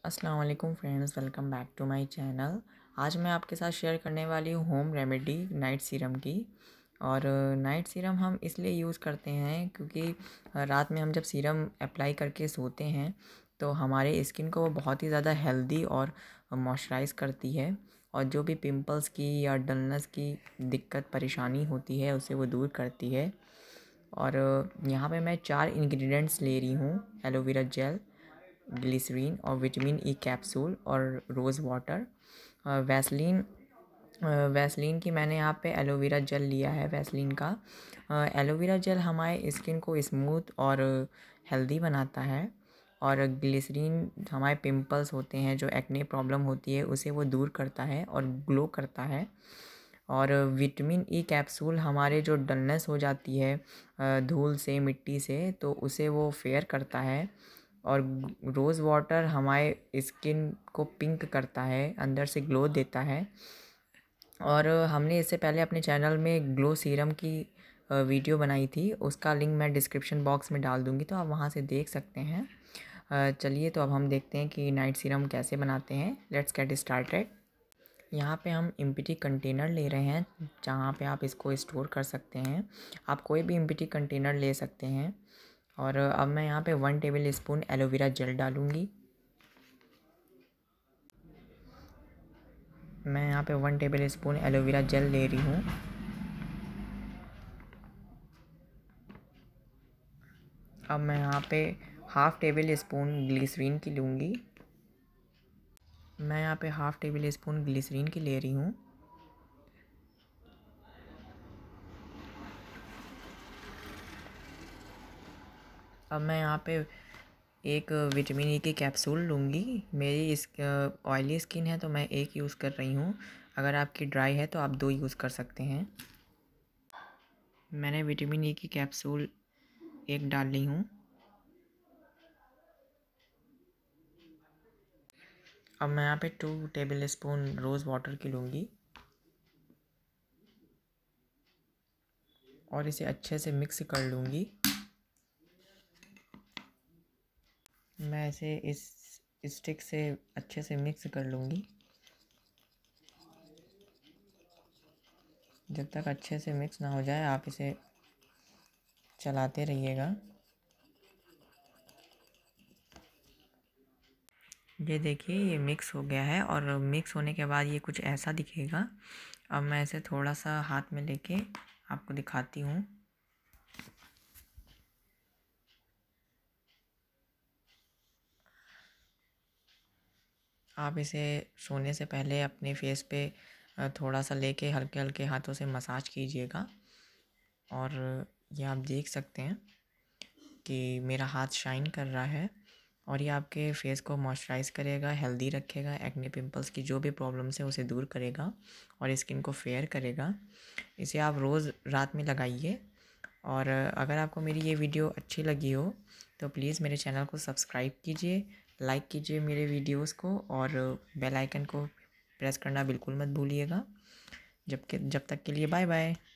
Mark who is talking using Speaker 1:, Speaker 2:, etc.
Speaker 1: अस्सलाम वालेकुम friends, welcome back to my channel. आज मैं आपके साथ शेयर करने वाली हूँ होम रेमेडी नाइट सीरम की। और नाइट सीरम हम इसलिए यूज़ करते हैं क्योंकि रात में हम जब सीरम अप्लाई करके सोते हैं तो हमारे स्किन को वो बहुत ही ज़्यादा हेल्दी और मॉइस्चराइज़ करती है। और जो भी पिंपल्स की या डलनेस की दिक्कत परेशानी होती है उसे वो दूर करती है। और यहाँ पे मैं 4 इंग्रेडिएंट्स ले रही हूँ: एलोवेरा जेल, ग्लिसरीन और विटामिन ई कैप्सूल और रोज़ वाटर। वैसलीन वैसलीन की मैंने यहाँ पे एलोवेरा जेल लिया है वैसलीन का। एलोवेरा जेल हमारे स्किन को स्मूथ और हेल्दी बनाता है। और ग्लिसरीन हमारे पिंपल्स होते हैं, जो एक्ने प्रॉब्लम होती है उसे वो दूर करता है और ग्लो करता है। और विटामिन ई कैप्सूल हमारे जो डलनेस हो जाती है धूल से, मिट्टी से, तो उसे वो फेयर करता है। और रोज़ वाटर हमारे स्किन को पिंक करता है, अंदर से ग्लो देता है। और हमने इससे पहले अपने चैनल में ग्लो सीरम की वीडियो बनाई थी, उसका लिंक मैं डिस्क्रिप्शन बॉक्स में डाल दूँगी, तो आप वहाँ से देख सकते हैं। चलिए तो अब हम देखते हैं कि नाइट सीरम कैसे बनाते हैं। Let's get started. यहाँ पे हम एम्प्टी कंटेनर ले रहे हैं जहाँ पे आप इसको स्टोर कर सकते हैं। आप कोई भी एम्प्टी कंटेनर ले सकते हैं। और अब मैं यहाँ पे 1 टेबल स्पून एलोवेरा जेल डालूँगी। मैं यहाँ पे 1 टेबल स्पून एलोवेरा जेल ले रही हूँ। अब मैं यहाँ पे हाफ़ टेबल स्पून ग्लिसरीन की लूँगी। मैं यहाँ पे हाफ़ टेबल स्पून ग्लिसरीन की ले रही हूँ। अब मैं यहाँ पे एक विटामिन ई की कैप्सूल लूँगी। मेरी इस ऑयली स्किन है तो मैं एक यूज़ कर रही हूँ। अगर आपकी ड्राई है तो आप 2 यूज़ कर सकते हैं। मैंने विटामिन ई की कैप्सूल एक डाल ली हूँ। अब मैं यहाँ पे 2 टेबल स्पून रोज़ वाटर की लूँगी और इसे अच्छे से मिक्स कर लूँगी। मैं इसे इस स्टिक से अच्छे से मिक्स कर लूँगी। जब तक अच्छे से मिक्स ना हो जाए आप इसे चलाते रहिएगा। ये देखिए, ये मिक्स हो गया है और मिक्स होने के बाद ये कुछ ऐसा दिखेगा। अब मैं इसे थोड़ा सा हाथ में लेके आपको दिखाती हूँ। आप इसे सोने से पहले अपने फेस पे थोड़ा सा लेके हल्के हल्के हाथों से मसाज कीजिएगा। और ये आप देख सकते हैं कि मेरा हाथ शाइन कर रहा है और ये आपके फेस को मॉइस्चराइज़ करेगा, हेल्दी रखेगा, एक्ने पिंपल्स की जो भी प्रॉब्लम्स है उसे दूर करेगा और स्किन को फेयर करेगा। इसे आप रोज़ रात में लगाइए। और अगर आपको मेरी ये वीडियो अच्छी लगी हो तो प्लीज़ मेरे चैनल को सब्सक्राइब कीजिए, लाइक कीजिए मेरे वीडियोस को और बेल आइकन को प्रेस करना बिल्कुल मत भूलिएगा। जब तक के लिए बाय बाय।